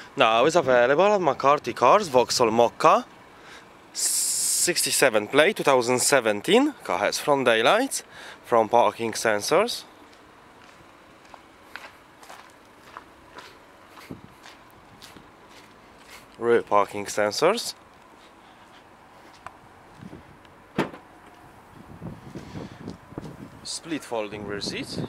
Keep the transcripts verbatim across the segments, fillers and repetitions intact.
Now is available at McCarthy Cars, Vauxhall Mokka, sixty-seven plate, two thousand seventeen. Car has front daylights, front parking sensors, rear parking sensors, split folding rear seats,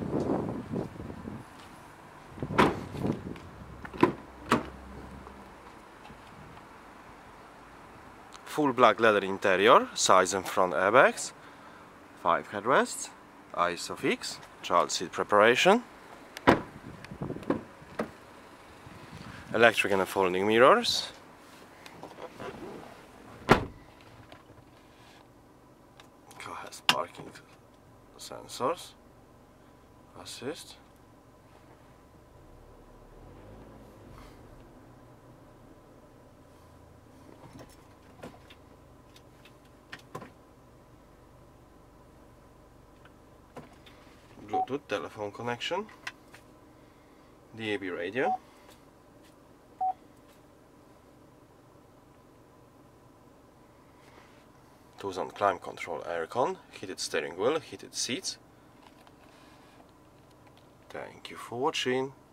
full black leather interior, sides and front airbags, five headrests, ISOFIX, child seat preparation, electric and folding mirrors, car has parking sensors, assist, Bluetooth telephone connection, D A B radio, two-zone climate control aircon, heated steering wheel, heated seats. Thank you for watching.